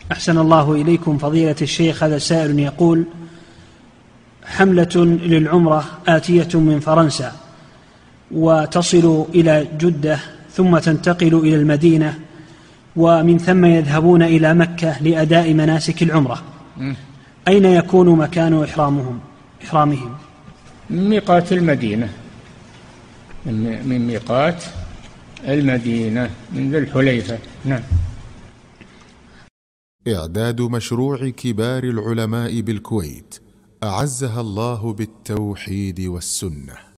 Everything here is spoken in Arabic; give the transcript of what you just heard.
أحسن الله إليكم فضيلة الشيخ. هذا سائل يقول: حملة للعمرة آتية من فرنسا وتصل إلى جدة ثم تنتقل إلى المدينة، ومن ثم يذهبون إلى مكة لأداء مناسك العمرة، أين يكون مكان إحرامهم؟ من ميقات المدينة، من ميقات المدينة، من ذي الحليفة. نعم. إعداد مشروع كبار العلماء بالكويت أعزها الله بالتوحيد والسنة.